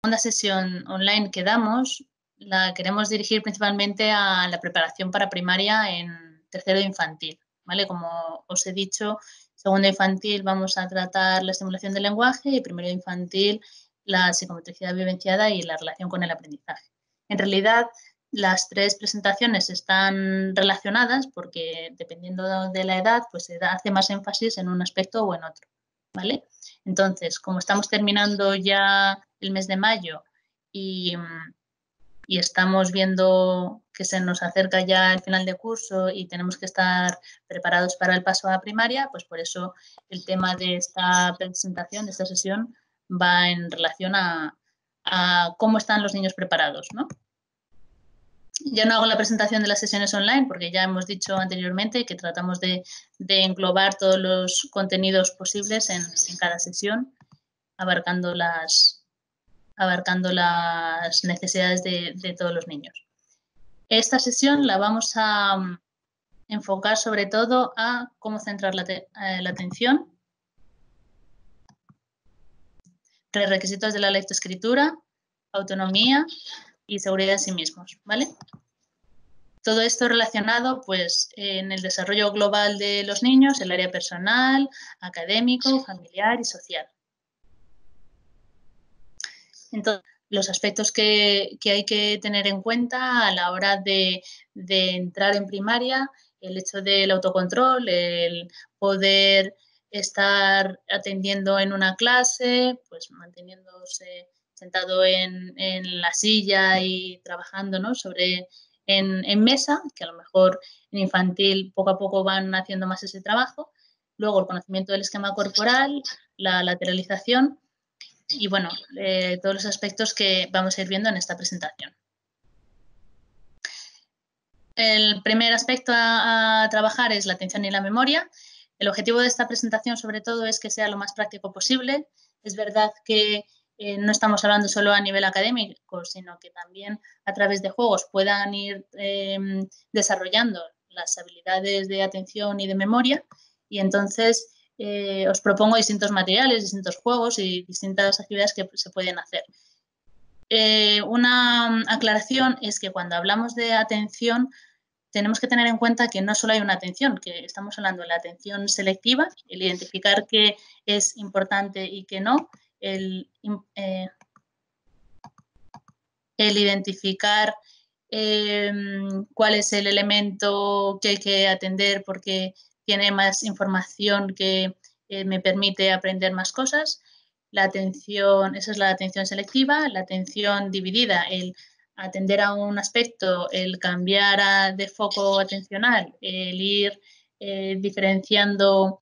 segunda sesión online que damos la queremos dirigir principalmente a la preparación para primaria en tercero de infantil, ¿vale? Como os he dicho, segundo de infantil vamos a tratar la estimulación del lenguaje y primero de infantil la psicomotricidad vivenciada y la relación con el aprendizaje. En realidad, las tres presentaciones están relacionadas porque dependiendo de la edad, pues se hace más énfasis en un aspecto o en otro, ¿vale? Entonces, como estamos terminando ya el mes de mayo y estamos viendo que se nos acerca ya el final de curso y tenemos que estar preparados para el paso a la primaria, pues por eso el tema de esta presentación, de esta sesión, va en relación a cómo están los niños preparados, ¿no? Ya no hago la presentación de las sesiones online porque ya hemos dicho anteriormente que tratamos de englobar todos los contenidos posibles en cada sesión, abarcando las necesidades de todos los niños. Esta sesión la vamos a enfocar sobre todo a cómo centrar la atención, requisitos de la lectoescritura, autonomía y seguridad en sí mismos, ¿vale? Todo esto relacionado pues, en el desarrollo global de los niños, el área personal, académico, familiar y social. Entonces, los aspectos que hay que tener en cuenta a la hora de entrar en primaria, el hecho del autocontrol, el poder estar atendiendo en una clase, pues manteniéndose sentado en la silla y trabajando, ¿no? En mesa, que a lo mejor en infantil poco a poco van haciendo más ese trabajo. Luego el conocimiento del esquema corporal, la lateralización y, bueno, todos los aspectos que vamos a ir viendo en esta presentación. El primer aspecto a trabajar es la atención y la memoria. El objetivo de esta presentación, sobre todo, es que sea lo más práctico posible. Es verdad que no estamos hablando solo a nivel académico, sino que también a través de juegos puedan ir desarrollando las habilidades de atención y de memoria. Y entonces os propongo distintos materiales, distintos juegos y distintas actividades que se pueden hacer. Una aclaración es que cuando hablamos de atención tenemos que tener en cuenta que no solo hay una atención, que estamos hablando de la atención selectiva, el identificar qué es importante y qué no, el identificar cuál es el elemento que hay que atender porque tiene más información que me permite aprender más cosas. La atención, esa es la atención selectiva, la atención dividida, el atender a un aspecto, el cambiar de foco atencional, el ir diferenciando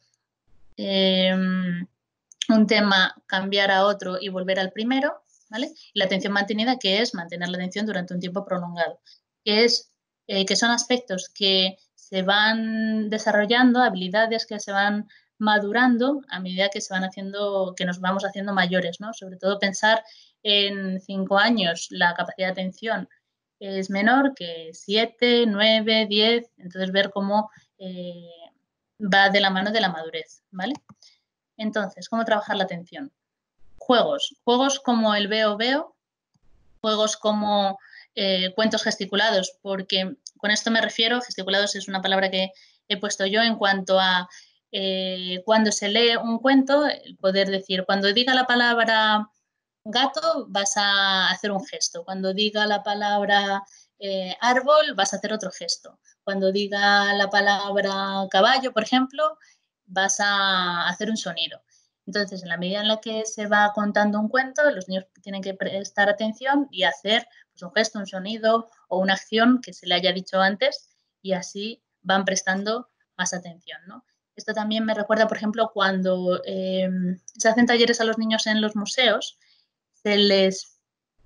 un tema, cambiar a otro y volver al primero, ¿vale? Y la atención mantenida, que es mantener la atención durante un tiempo prolongado, que son aspectos que se van desarrollando, habilidades que se van madurando a medida que se van haciendo, que nos vamos haciendo mayores, ¿no? Sobre todo pensar en 5 años la capacidad de atención es menor que 7, 9, 10, entonces ver cómo va de la mano de la madurez, ¿vale? Entonces, ¿cómo trabajar la atención? Juegos como el veo, juegos como cuentos gesticulados, porque con esto me refiero, gesticulados es una palabra que he puesto yo en cuanto a cuando se lee un cuento, el poder decir, cuando diga la palabra gato vas a hacer un gesto, cuando diga la palabra árbol vas a hacer otro gesto, cuando diga la palabra caballo, por ejemplo, vas a hacer un sonido. Entonces, en la medida en la que se va contando un cuento, los niños tienen que prestar atención y hacer pues, un gesto, un sonido o una acción que se le haya dicho antes y así van prestando más atención, ¿no? Esto también me recuerda, por ejemplo, cuando se hacen talleres a los niños en los museos, se les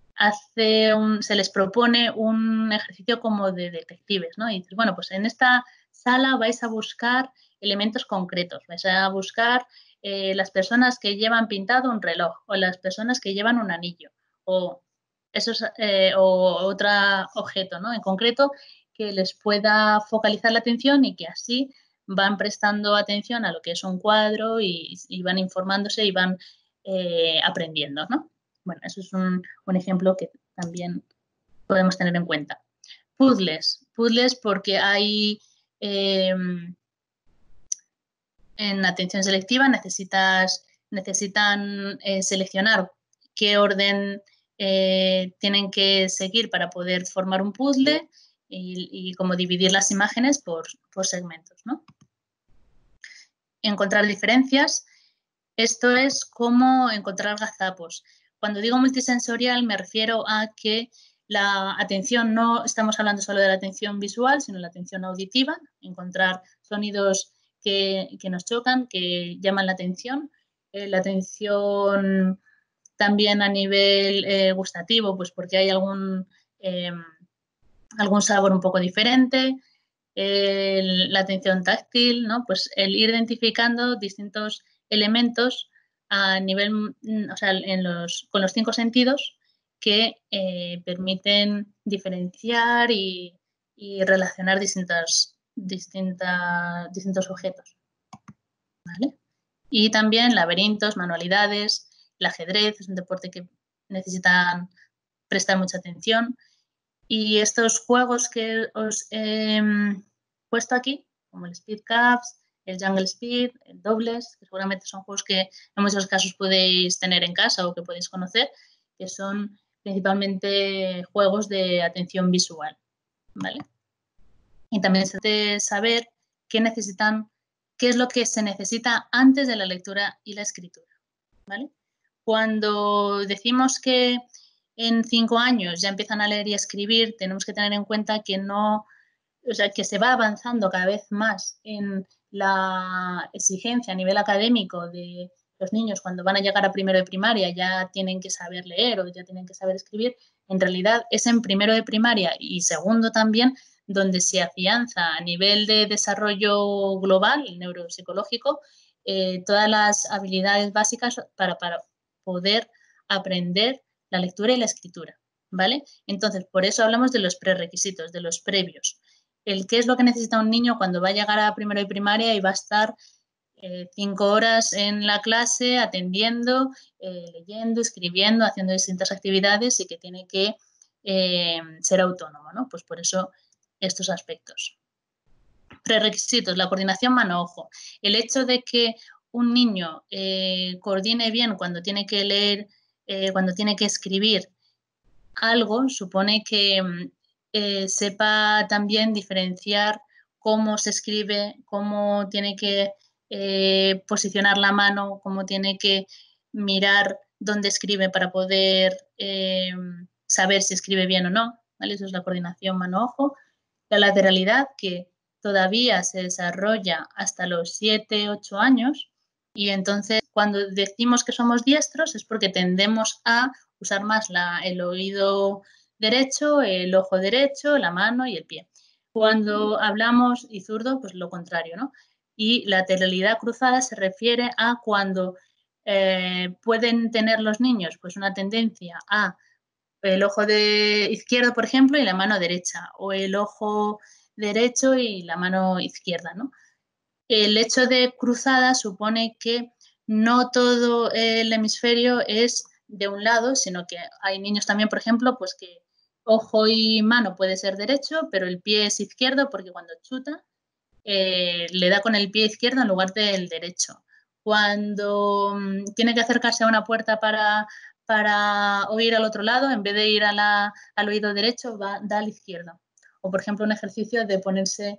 propone un ejercicio como de detectives, ¿no? Y dices, bueno, pues en esta sala vais a buscar elementos concretos, vais a buscar las personas que llevan pintado un reloj o las personas que llevan un anillo o otro objeto, ¿no? En concreto que les pueda focalizar la atención y que así van prestando atención a lo que es un cuadro y van informándose y van aprendiendo, ¿no? Bueno, eso es un ejemplo que también podemos tener en cuenta. Puzzles porque hay en atención selectiva necesitan seleccionar qué orden tienen que seguir para poder formar un puzzle y cómo dividir las imágenes por segmentos, ¿no? Encontrar diferencias. Esto es como encontrar gazapos. Cuando digo multisensorial me refiero a que la atención, no estamos hablando solo de la atención visual, sino de la atención auditiva, encontrar sonidos que nos chocan, que llaman la atención. La atención también a nivel gustativo, pues porque hay algún sabor un poco diferente. La atención táctil, ¿no? Pues el ir identificando distintos elementos a nivel, o sea, con los 5 sentidos que permiten diferenciar y relacionar distintos objetos, ¿vale? Y también laberintos, manualidades, el ajedrez, es un deporte que necesitan prestar mucha atención. Y estos juegos que os he puesto aquí, como el Speed Cups, el Jungle Speed, el Dobles, que seguramente son juegos que en muchos casos podéis tener en casa o que podéis conocer, que son principalmente juegos de atención visual, ¿vale? Y también se debe saber qué es lo que se necesita antes de la lectura y la escritura, ¿vale? Cuando decimos que en 5 años ya empiezan a leer y a escribir, tenemos que tener en cuenta que que se va avanzando cada vez más en la exigencia a nivel académico de los niños cuando van a llegar a primero de primaria, ya tienen que saber leer o ya tienen que saber escribir. En realidad es en primero de primaria y segundo también donde se afianza a nivel de desarrollo global, neuropsicológico, todas las habilidades básicas para poder aprender la lectura y la escritura, ¿vale? Entonces, por eso hablamos de los prerequisitos, de los previos. El qué es lo que necesita un niño cuando va a llegar a primero de primaria y va a estar 5 horas en la clase atendiendo, leyendo, escribiendo, haciendo distintas actividades y que tiene que ser autónomo, ¿no? Pues por eso estos aspectos. Prerequisitos, la coordinación mano-ojo. El hecho de que un niño coordine bien cuando tiene que leer, cuando tiene que escribir algo, supone que sepa también diferenciar cómo se escribe, cómo tiene que posicionar la mano, cómo tiene que mirar dónde escribe para poder saber si escribe bien o no, ¿vale? Eso es la coordinación mano-ojo. La lateralidad, que todavía se desarrolla hasta los 7, 8 años, y entonces cuando decimos que somos diestros es porque tendemos a usar más el oído derecho, el ojo derecho, la mano y el pie. Cuando hablamos, y zurdo, pues lo contrario, ¿no? Y lateralidad cruzada se refiere a cuando pueden tener los niños pues una tendencia a el ojo izquierdo, por ejemplo, y la mano derecha, o el ojo derecho y la mano izquierda, ¿no? El hecho de cruzada supone que no todo el hemisferio es de un lado, sino que hay niños también, por ejemplo, pues que ojo y mano puede ser derecho, pero el pie es izquierdo porque cuando chuta le da con el pie izquierdo en lugar del derecho. Cuando tiene que acercarse a una puerta para oír al otro lado, en vez de ir al oído derecho, da al izquierdo. O, por ejemplo, un ejercicio de ponerse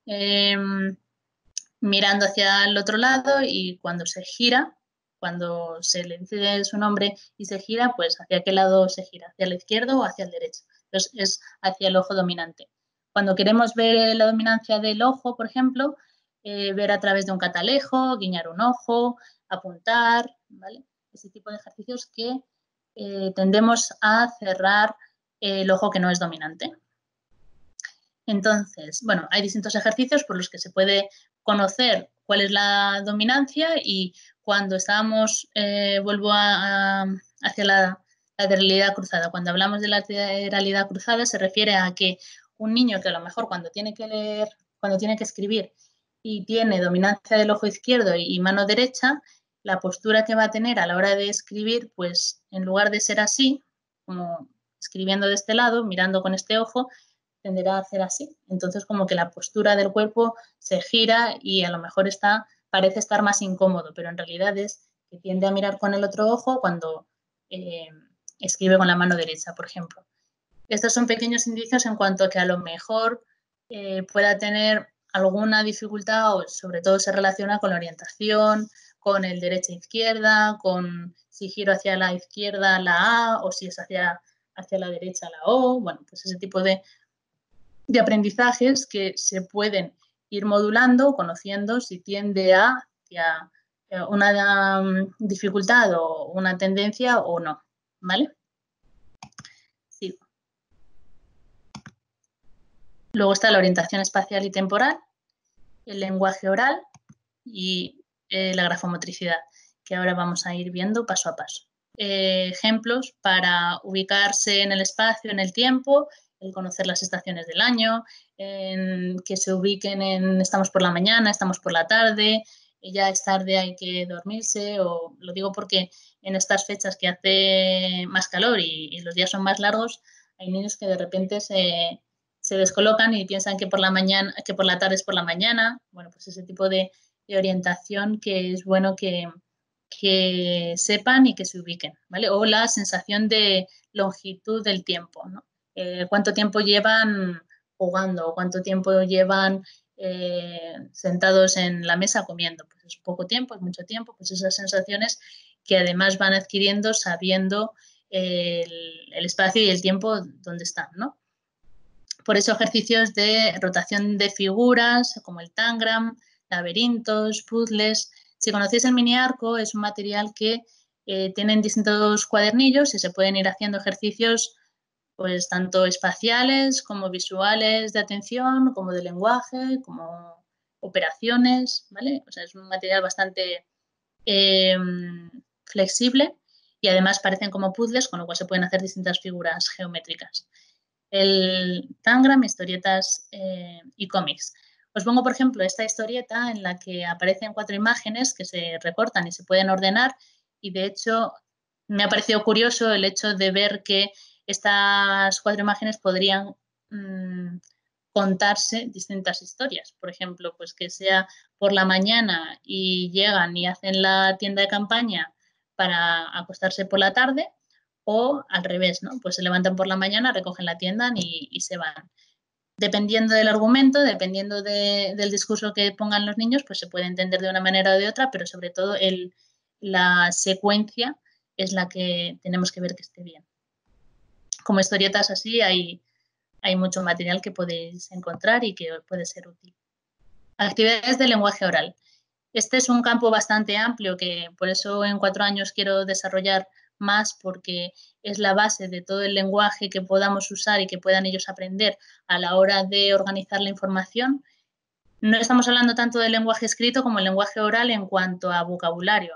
mirando hacia el otro lado y cuando se gira, cuando se le dice su nombre y se gira, pues hacia qué lado se gira, hacia el izquierdo o hacia el derecho. Entonces es hacia el ojo dominante. Cuando queremos ver la dominancia del ojo, por ejemplo, ver a través de un catalejo, guiñar un ojo, apuntar, ¿vale? Ese tipo de ejercicios que tendemos a cerrar el ojo que no es dominante. Entonces, bueno, hay distintos ejercicios por los que se puede conocer cuál es la dominancia y cuando estábamos, vuelvo hacia la lateralidad cruzada. Cuando hablamos de lateralidad cruzada se refiere a que un niño que a lo mejor cuando tiene que leer, cuando tiene que escribir y tiene dominancia del ojo izquierdo y mano derecha, la postura que va a tener a la hora de escribir, pues en lugar de ser así, como escribiendo de este lado, mirando con este ojo, tenderá a hacer así. Entonces, como que la postura del cuerpo se gira y a lo mejor parece estar más incómodo, pero en realidad es que tiende a mirar con el otro ojo cuando escribe con la mano derecha, por ejemplo. Estos son pequeños indicios en cuanto a que a lo mejor pueda tener alguna dificultad o sobre todo se relaciona con la orientación, con el derecha-izquierda, con si giro hacia la izquierda la A o si es hacia la derecha la O. Bueno, pues ese tipo de aprendizajes que se pueden ir modulando, conociendo si tiende hacia una dificultad o una tendencia o no, ¿vale? Sí. Luego está la orientación espacial y temporal, el lenguaje oral y la grafomotricidad, que ahora vamos a ir viendo paso a paso. Ejemplos para ubicarse en el espacio, en el tiempo, el conocer las estaciones del año, que se ubiquen estamos por la mañana, estamos por la tarde, ya es tarde, hay que dormirse, o lo digo porque en estas fechas que hace más calor y los días son más largos, hay niños que de repente se descolocan y piensan que por la mañana, que por la tarde es por la mañana. Bueno, pues ese tipo de orientación que es bueno que sepan y que se ubiquen, ¿vale? O la sensación de longitud del tiempo, ¿no? ¿Cuánto tiempo llevan jugando o cuánto tiempo llevan sentados en la mesa comiendo? Pues es poco tiempo, es mucho tiempo, pues esas sensaciones que además van adquiriendo sabiendo el espacio y el tiempo donde están, ¿no? Por eso ejercicios de rotación de figuras como el tangram, laberintos, puzzles. Si conocéis el mini arco, es un material que tienen distintos cuadernillos y se pueden ir haciendo ejercicios pues tanto espaciales como visuales de atención, como de lenguaje, como operaciones, ¿vale? O sea, es un material bastante flexible y además parecen como puzzles, con lo cual se pueden hacer distintas figuras geométricas. El Tangram, historietas y cómics. Os pongo, por ejemplo, esta historieta en la que aparecen 4 imágenes que se recortan y se pueden ordenar y, de hecho, me ha parecido curioso el hecho de ver que estas 4 imágenes podrían contarse distintas historias. Por ejemplo, pues que sea por la mañana y llegan y hacen la tienda de campaña para acostarse por la tarde, o al revés, ¿no? Pues se levantan por la mañana, recogen la tienda y se van. Dependiendo del argumento, dependiendo del discurso que pongan los niños, pues se puede entender de una manera o de otra, pero sobre todo la secuencia es la que tenemos que ver que esté bien. Como historietas así hay mucho material que podéis encontrar y que puede ser útil. Actividades de lenguaje oral. Este es un campo bastante amplio que por eso en 4 años quiero desarrollar más, porque es la base de todo el lenguaje que podamos usar y que puedan ellos aprender a la hora de organizar la información. No estamos hablando tanto del lenguaje escrito como el lenguaje oral en cuanto a vocabulario.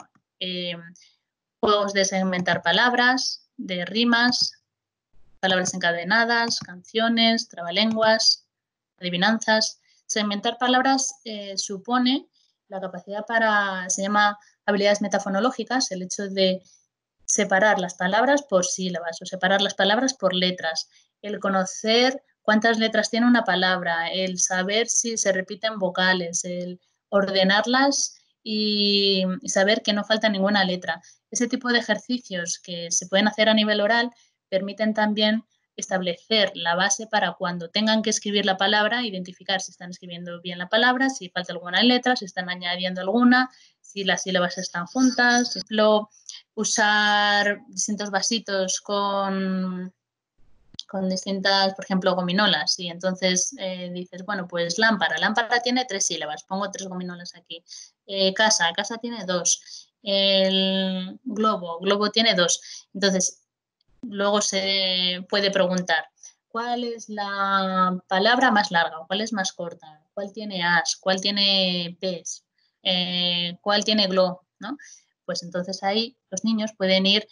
Juegos de segmentar palabras, de rimas, palabras encadenadas, canciones, trabalenguas, adivinanzas. Segmentar palabras supone la capacidad se llama habilidades metafonológicas, el hecho de separar las palabras por sílabas o separar las palabras por letras, el conocer cuántas letras tiene una palabra, el saber si se repiten vocales, el ordenarlas y saber que no falta ninguna letra. Ese tipo de ejercicios que se pueden hacer a nivel oral permiten también establecer la base para cuando tengan que escribir la palabra, identificar si están escribiendo bien la palabra, si falta alguna letra, si están añadiendo alguna, si las sílabas están juntas. Por ejemplo, usar distintos vasitos con distintas, por ejemplo, gominolas. Y entonces dices, bueno, pues lámpara. Lámpara tiene 3 sílabas, pongo 3 gominolas aquí. Casa tiene 2. El globo tiene 2. Entonces, luego se puede preguntar, ¿cuál es la palabra más larga o cuál es más corta? ¿Cuál tiene as? ¿Cuál tiene pes? ¿Cuál tiene glo? ¿No? Pues entonces ahí los niños pueden ir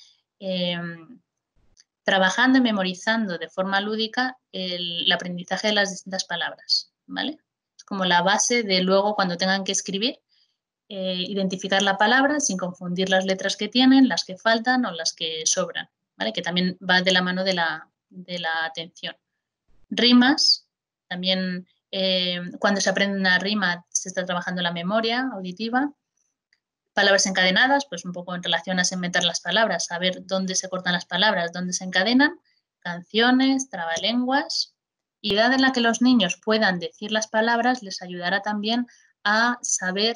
trabajando y memorizando de forma lúdica el aprendizaje de las distintas palabras, ¿vale? Es como la base de luego cuando tengan que escribir, identificar la palabra sin confundir las letras que tienen, las que faltan o las que sobran, ¿vale? Que también va de la mano de la atención. Rimas, también cuando se aprende una rima se está trabajando la memoria auditiva. Palabras encadenadas, pues un poco en relación a segmentar las palabras, saber dónde se cortan las palabras, dónde se encadenan. Canciones, trabalenguas. Y edad en la que los niños puedan decir las palabras les ayudará también a saber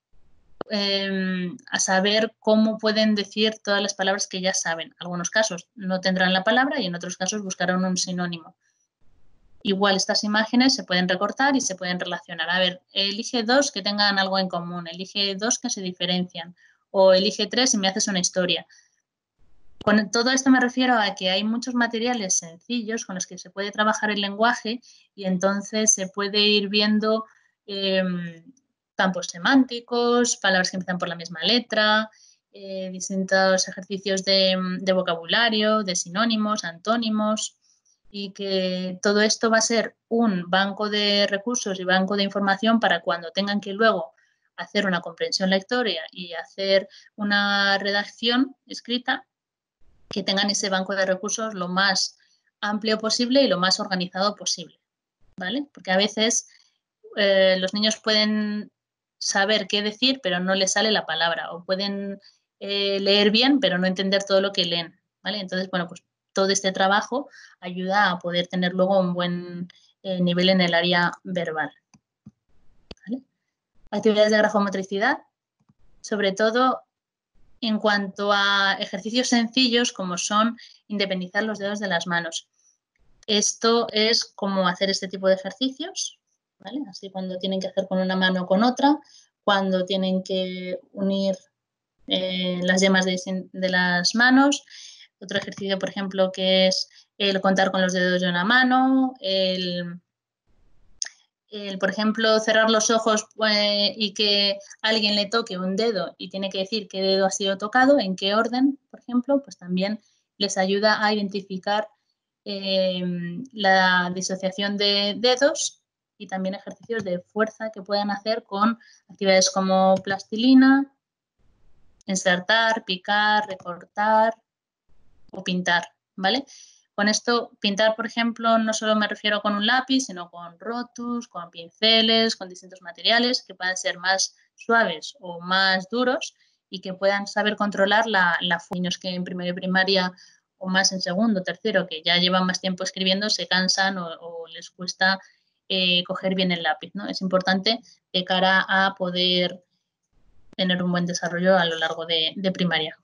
cómo pueden decir todas las palabras que ya saben. En algunos casos no tendrán la palabra y en otros casos buscarán un sinónimo. Igual estas imágenes se pueden recortar y se pueden relacionar. A ver, elige 2 que tengan algo en común, elige 2 que se diferencian o elige 3 y me haces una historia. Con todo esto me refiero a que hay muchos materiales sencillos con los que se puede trabajar el lenguaje y entonces se puede ir viendo campos semánticos, palabras que empiezan por la misma letra, distintos ejercicios de vocabulario, de sinónimos, antónimos, y que todo esto va a ser un banco de recursos y banco de información para cuando tengan que luego hacer una comprensión lectora y hacer una redacción escrita, que tengan ese banco de recursos lo más amplio posible y lo más organizado posible, ¿vale? Porque a veces los niños pueden saber qué decir, pero no les sale la palabra, o pueden leer bien, pero no entender todo lo que leen, ¿vale? Entonces, bueno, pues todo este trabajo ayuda a poder tener luego un buen nivel en el área verbal, ¿vale? Actividades de grafomotricidad, sobre todo en cuanto a ejercicios sencillos como son independizar los dedos de las manos. Esto es como hacer este tipo de ejercicios, ¿vale? Así cuando tienen que hacer con una mano o con otra, cuando tienen que unir las yemas de las manos. Otro ejercicio, por ejemplo, que es el contar con los dedos de una mano, por ejemplo, cerrar los ojos y que alguien le toque un dedo y tiene que decir qué dedo ha sido tocado, en qué orden, por ejemplo, pues también les ayuda a identificar la disociación de dedos y también ejercicios de fuerza que puedan hacer con actividades como plastilina, insertar, picar, recortar o pintar, ¿vale? Con esto, pintar, por ejemplo, no solo me refiero con un lápiz, sino con rotus, con pinceles, con distintos materiales que puedan ser más suaves o más duros y que puedan saber controlar la niños que en primero y primaria o más en segundo, tercero, que ya llevan más tiempo escribiendo, se cansan o les cuesta coger bien el lápiz, ¿no? Es importante de cara a poder tener un buen desarrollo a lo largo de primaria.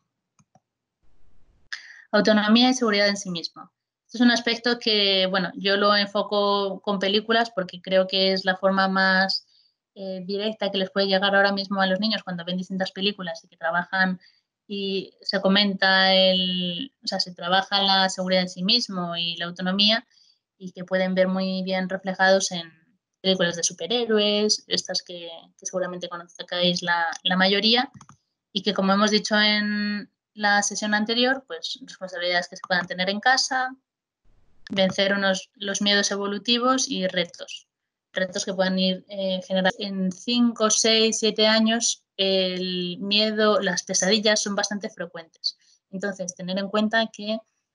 Autonomía y seguridad en sí mismo. Este es un aspecto que, bueno, yo lo enfoco con películas porque creo que es la forma más directa que les puede llegar ahora mismo a los niños cuando ven distintas películas y que trabajan y se comenta se trabaja la seguridad en sí mismo y la autonomía y que pueden ver muy bien reflejados en películas de superhéroes, estas que seguramente conozcáis la mayoría, y que, como hemos dicho en la sesión anterior, pues responsabilidades que se puedan tener en casa, vencer los miedos evolutivos y retos. Retos que puedan ir generando. En 5, 6, 7 años el miedo, las pesadillas son bastante frecuentes. Entonces, tener en cuenta que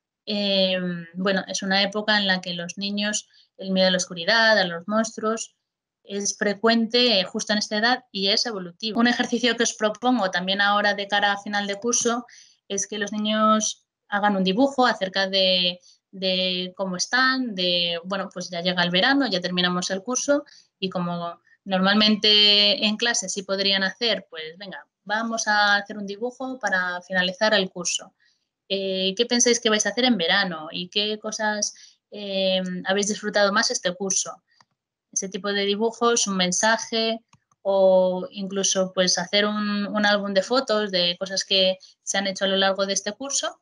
bueno, es una época en la que los niños, el miedo a la oscuridad, a los monstruos, es frecuente justo en esta edad y es evolutivo. Un ejercicio que os propongo también ahora de cara a final de curso es que los niños hagan un dibujo acerca de cómo están, bueno, pues ya llega el verano, ya terminamos el curso y como normalmente en clase sí podrían hacer, pues venga, vamos a hacer un dibujo para finalizar el curso. ¿Qué pensáis que vais a hacer en verano? ¿Y qué cosas habéis disfrutado más este curso? Ese tipo de dibujos, un mensaje o incluso pues hacer un álbum de fotos de cosas que se han hecho a lo largo de este curso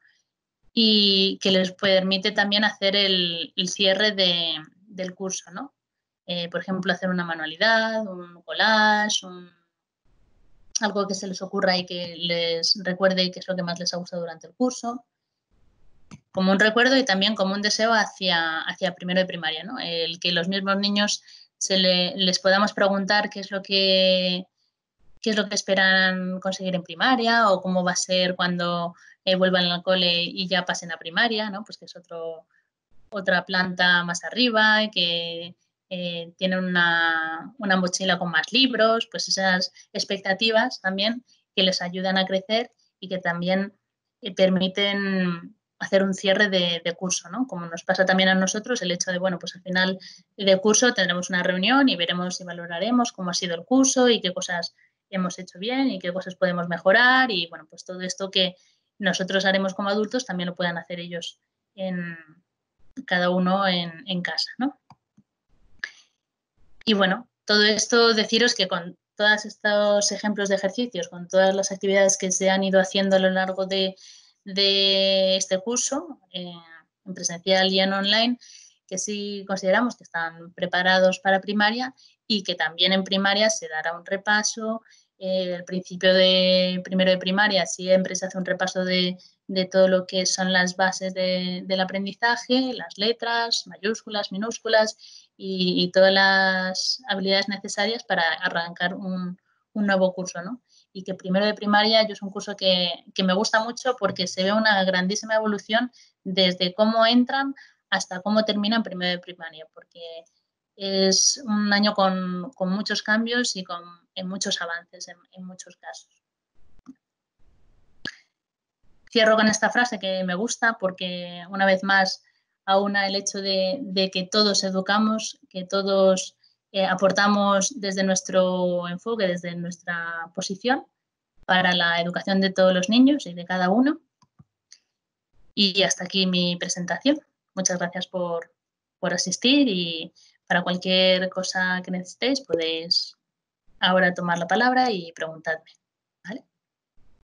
y que les permite también hacer el cierre del curso, ¿no? Por ejemplo, hacer una manualidad, un collage, algo que se les ocurra y que les recuerde qué es lo que más les ha gustado durante el curso, como un recuerdo y también como un deseo hacia primero de primaria, ¿no? El que los mismos niños les podamos preguntar qué es lo que qué es lo que esperan conseguir en primaria o cómo va a ser cuando vuelvan al cole y ya pasen a primaria, ¿no? Pues que es otra planta más arriba y que tiene una mochila con más libros, pues esas expectativas también que les ayudan a crecer y que también permiten hacer un cierre de curso, ¿no? Como nos pasa también a nosotros, el hecho de, bueno, pues al final de curso tendremos una reunión y veremos y valoraremos cómo ha sido el curso y qué cosas hemos hecho bien y qué cosas podemos mejorar y, bueno, pues todo esto que nosotros haremos como adultos también lo puedan hacer ellos en cada uno en casa, ¿no? Y bueno, todo esto deciros que con todos estos ejemplos de ejercicios, con todas las actividades que se han ido haciendo a lo largo de este curso, en presencial y en online, que sí consideramos que están preparados para primaria y que también en primaria se dará un repaso. El principio de primero de primaria siempre se hace un repaso de todo lo que son las bases del aprendizaje, las letras, mayúsculas, minúsculas y todas las habilidades necesarias para arrancar un nuevo curso, ¿no? Y que primero de primaria yo es un curso que me gusta mucho porque se ve una grandísima evolución desde cómo entran hasta cómo terminan primero de primaria, porque es un año con muchos cambios y en muchos avances en muchos casos. Cierro con esta frase que me gusta porque una vez más aúna el hecho de que todos educamos, que todos aportamos desde nuestro enfoque, desde nuestra posición para la educación de todos los niños y de cada uno. Y hasta aquí mi presentación. Muchas gracias por asistir y para cualquier cosa que necesitéis podéis ahora tomar la palabra y preguntarme.